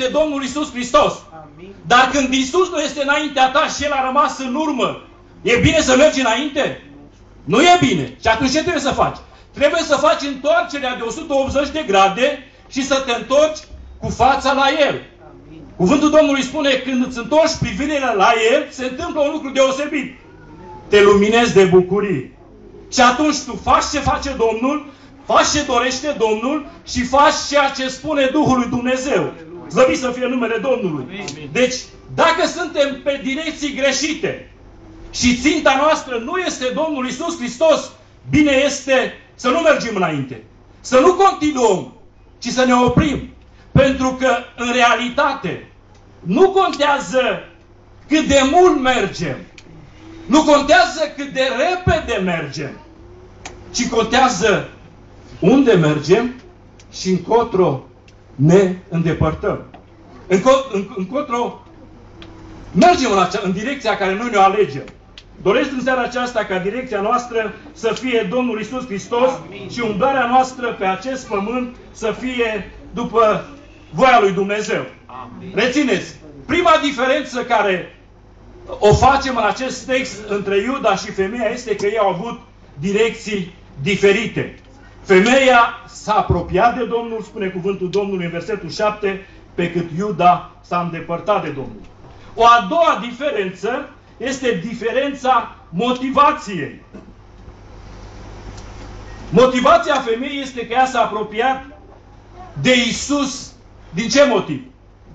este Domnul Iisus Hristos. Amin. Dar când Iisus nu este înaintea ta și El a rămas în urmă, e bine să mergi înainte? Nu e bine. Și atunci ce trebuie să faci? Trebuie să faci întoarcerea de 180 de grade și să te întorci cu fața la El. Amin. Cuvântul Domnului spune, când îți întorci privirile la El, se întâmplă un lucru deosebit. Te luminezi de bucurie. Și atunci tu faci ce face Domnul, faci ce dorește Domnul și faci ceea ce spune Duhul lui Dumnezeu. Slăvit să fie numele Domnului. Amin. Deci, dacă suntem pe direcții greșite și ținta noastră nu este Domnul Iisus Hristos, bine este să nu mergem înainte. Să nu continuăm, ci să ne oprim. Pentru că, în realitate, nu contează cât de mult mergem. Nu contează cât de repede mergem. Ci contează unde mergem și încotro ne îndepărtăm. Încotro mergem în direcția care noi ne alegem. Doresc în seara aceasta ca direcția noastră să fie Domnul Iisus Hristos. Amin. Și umblarea noastră pe acest pământ să fie după voia lui Dumnezeu. Amin. Rețineți, prima diferență care o facem în acest text între Iuda și femeia este că ei au avut direcții diferite. Femeia s-a apropiat de Domnul, spune cuvântul Domnului în versetul 7, pe cât Iuda s-a îndepărtat de Domnul. O a doua diferență este diferența motivației. Motivația femeii este că ea s-a apropiat de Iisus. Din ce motiv?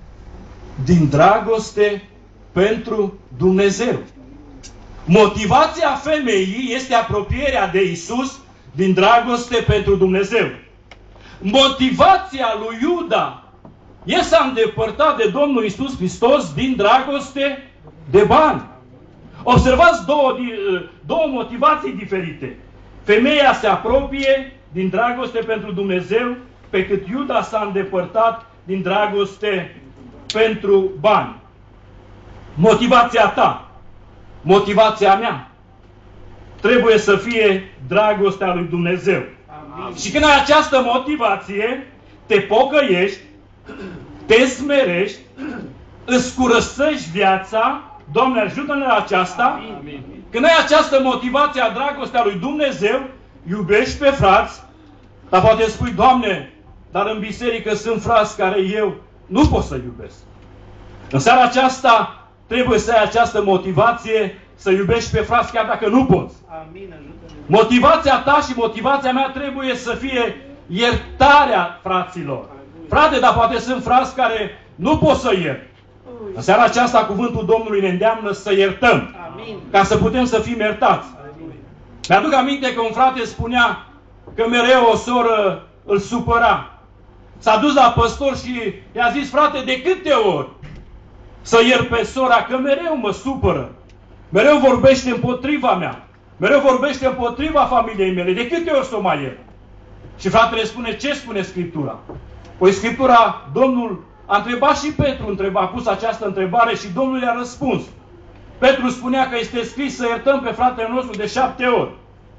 Din dragoste pentru Dumnezeu. Motivația femeii este apropierea de Iisus din dragoste pentru Dumnezeu. Motivația lui Iuda s-a îndepărtat de Domnul Iisus Hristos din dragoste de bani. Observați două motivații diferite. Femeia se apropie din dragoste pentru Dumnezeu, pe cât Iuda s-a îndepărtat din dragoste pentru bani. Motivația ta, motivația mea, trebuie să fie dragostea lui Dumnezeu. Amin. Și când ai această motivație, te pocăiești, te smerești, îți curățești viața. Doamne, ajută-ne la aceasta. Amin. Când ai această motivație a dragostea lui Dumnezeu, iubești pe frați, dar poate spui, Doamne, dar în biserică sunt frați care eu nu pot să iubesc. În seara aceasta trebuie să ai această motivație să iubești pe frați chiar dacă nu poți. Amin. Motivația ta și motivația mea trebuie să fie iertarea fraților. Frate, dar poate sunt frați care nu pot să iert. În seara aceasta cuvântul Domnului ne îndeamnă să iertăm. Amin. Ca să putem să fim iertați. Mi-aduc aminte că un frate spunea că mereu o soră îl supăra. S-a dus la păstor și i-a zis, frate, de câte ori să iert pe sora, că mereu mă supără. Mereu vorbește împotriva mea. Mereu vorbește împotriva familiei mele. De câte ori să o mai iert? Și fratele spune, ce spune Scriptura? Păi Scriptura, Domnul a întrebat și Petru, a pus această întrebare și Domnul i-a răspuns. Petru spunea că este scris să iertăm pe fratele nostru de 7 ori.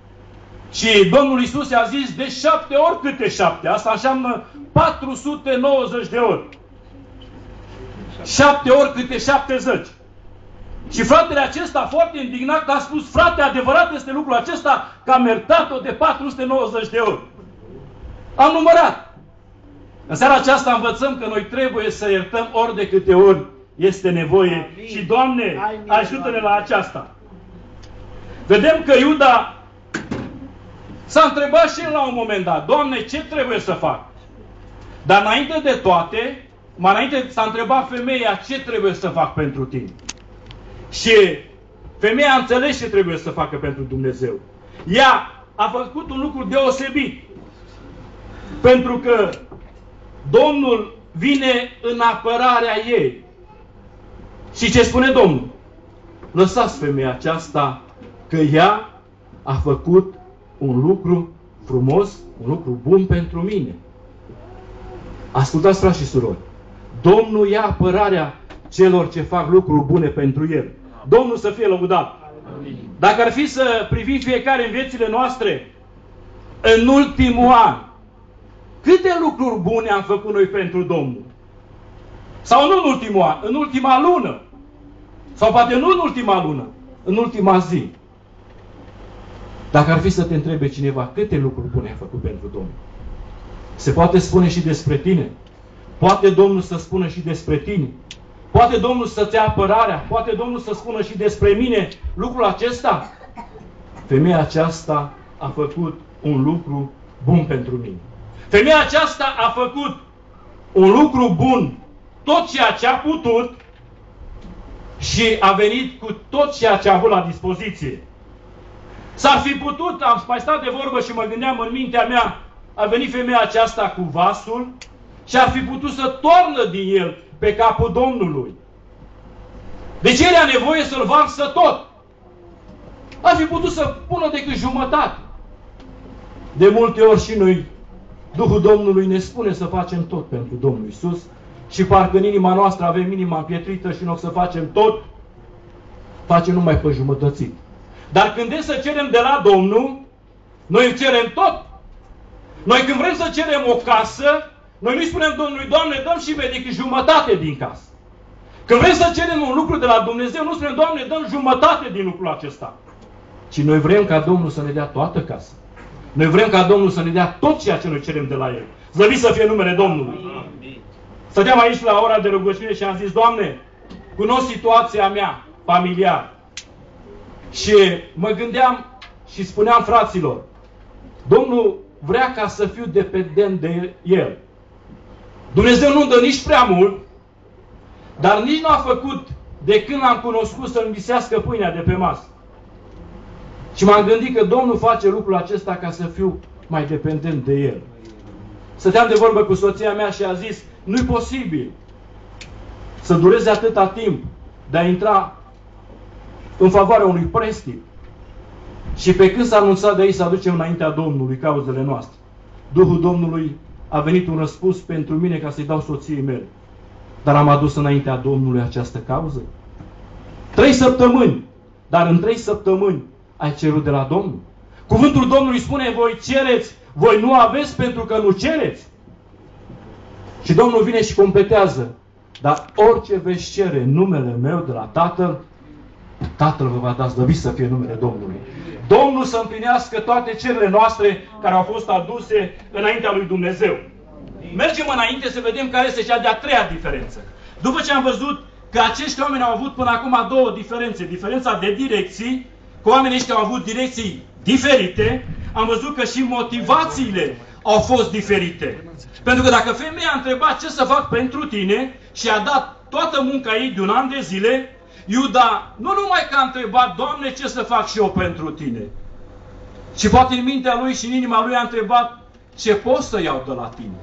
Și Domnul Iisus i-a zis de 7 ori câte 7. Asta înseamnă 490 de ori. 7 ori câte 70. Și fratele acesta, foarte indignat, a spus, frate, adevărat este lucrul acesta că am iertat-o de 490 de ori. Am numărat. În seara aceasta învățăm că noi trebuie să iertăm ori de câte ori este nevoie. Amin. Și, Doamne, ajută-ne la aceasta. Vedem că Iuda s-a întrebat și el la un moment dat, Doamne, ce trebuie să fac? Dar înainte de toate, s-a întrebat femeia, ce trebuie să fac pentru tine? Și femeia a înțeles ce trebuie să facă pentru Dumnezeu. Ea a făcut un lucru deosebit. Pentru că Domnul vine în apărarea ei. Și ce spune Domnul? Lăsați femeia aceasta că ea a făcut un lucru frumos, un lucru bun pentru mine. Ascultați, frați și surori. Domnul ia apărarea celor ce fac lucruri bune pentru El. Domnul să fie lăudat. Dacă ar fi să privim fiecare în viețile noastre, în ultimul an, câte lucruri bune am făcut noi pentru Domnul? Sau nu în ultimul an, în ultima lună. Sau poate nu în ultima lună, în ultima zi. Dacă ar fi să te întrebe cineva câte lucruri bune ai făcut pentru Domnul, se poate spune și despre tine. Poate Domnul să spună și despre tine. Poate Domnul să-ți ia apărarea. Poate Domnul să spună și despre mine lucrul acesta. Femeia aceasta a făcut un lucru bun pentru mine. Femeia aceasta a făcut un lucru bun, tot ceea ce a putut, și a venit cu tot ceea ce a avut la dispoziție. S-ar fi putut, am mai stat de vorbă și mă gândeam în mintea mea, a venit femeia aceasta cu vasul și ar fi putut să toarnă din el pe capul Domnului. Deci el are nevoie să-l varsă tot. Ar fi putut să pună decât jumătate. De multe ori și noi, Duhul Domnului ne spune să facem tot pentru Domnul Iisus și parcă în inima noastră avem inima împietrită și în loc să facem tot, facem numai pe jumătățit. Dar când e să cerem de la Domnul, noi cerem tot. Noi când vrem să cerem o casă, noi nu-i spunem Domnului, Doamne, dăm și mie decât jumătate din casă. Când vrem să cerem un lucru de la Dumnezeu, nu spunem, Doamne, dăm jumătate din lucrul acesta. Ci noi vrem ca Domnul să ne dea toată casa. Noi vrem ca Domnul să ne dea tot ceea ce noi cerem de la El. Slăvit să fie numele Domnului. Stăteam aici la ora de rugăciune și am zis, Doamne, cunosc situația mea familiară. Și mă gândeam și spuneam fraților, Domnul vrea ca să fiu dependent de El. Dumnezeu nu dă nici prea mult, dar nici nu a făcut de când l-am cunoscut să-mi visească pâinea de pe masă. Și m-am gândit că Domnul face lucrul acesta ca să fiu mai dependent de El. Stăteam de vorbă cu soția mea și a zis, nu-i posibil să dureze atâta timp de a intra în favoarea unui prestic. Și pe când s-a anunțat de aici să aducem înaintea Domnului cauzele noastre, Duhul Domnului a venit un răspuns pentru mine ca să-i dau soției mele. Dar am adus înaintea Domnului această cauză. 3 săptămâni. Dar în 3 săptămâni ai cerut de la Domnul. Cuvântul Domnului spune, voi cereți, voi nu aveți pentru că nu cereți. Și Domnul vine și completează. Dar orice veți cere în numele meu de la Tatăl, Tatăl vă va da, slăvit să fie numele Domnului. Domnul să împlinească toate cererile noastre care au fost aduse înaintea lui Dumnezeu. Mergem înainte să vedem care este cea de-a treia diferență. După ce am văzut că acești oameni au avut până acum două diferențe. Diferența de direcții, că oamenii ăștia au avut direcții diferite, am văzut că și motivațiile au fost diferite. Pentru că dacă femeia a întrebat ce să fac pentru tine și a dat toată munca ei de un an de zile, Iuda nu numai că a întrebat, Doamne, ce să fac și eu pentru tine, ci poate în mintea lui și în inima lui a întrebat, ce pot să iau de la tine?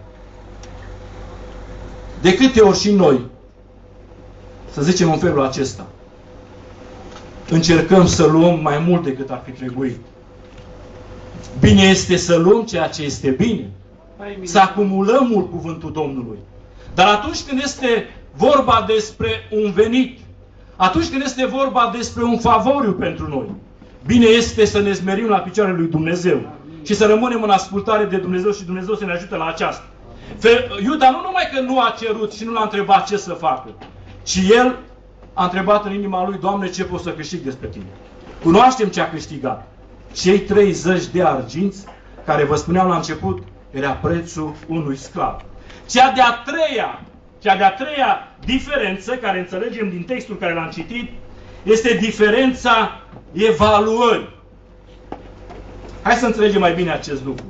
De câte ori și noi, să zicem în felul acesta, încercăm să luăm mai mult decât ar fi trebuit. Bine este să luăm ceea ce este bine. Să acumulăm mult cuvântul Domnului. Dar atunci când este vorba despre un venit, atunci când este vorba despre un favoriu pentru noi, bine este să ne smerim la picioarele lui Dumnezeu și să rămânem în ascultare de Dumnezeu și Dumnezeu să ne ajute la aceasta. Iuda nu numai că nu a cerut și nu l-a întrebat ce să facă, ci el a întrebat în inima lui, Doamne, ce pot să câștig despre tine? Cunoaștem ce a câștigat. Cei 30 de arginți, care vă spuneam la început, era prețul unui sclav. Cea de-a treia diferență, care înțelegem din textul care l-am citit, este diferența evaluării. Hai să înțelegem mai bine acest lucru.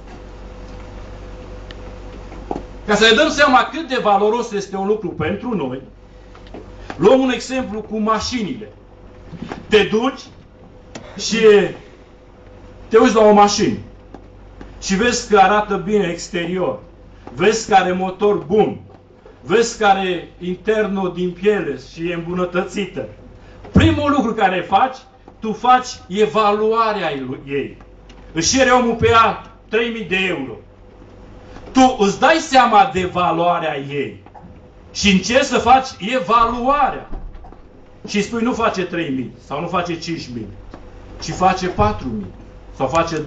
Ca să ne dăm seama cât de valoros este un lucru pentru noi, luăm un exemplu cu mașinile. Te duci și te uiți la o mașină și vezi că arată bine exterior, vezi că are motor bun, vezi că are internul din piele și e îmbunătățită. Primul lucru care faci, tu faci evaluarea ei. Își cere omul pe ea 3.000 de euro. Tu îți dai seama de valoarea ei și încerci să faci evaluarea. Și spui, nu face 3.000 sau nu face 5.000, ci face 4.000 sau face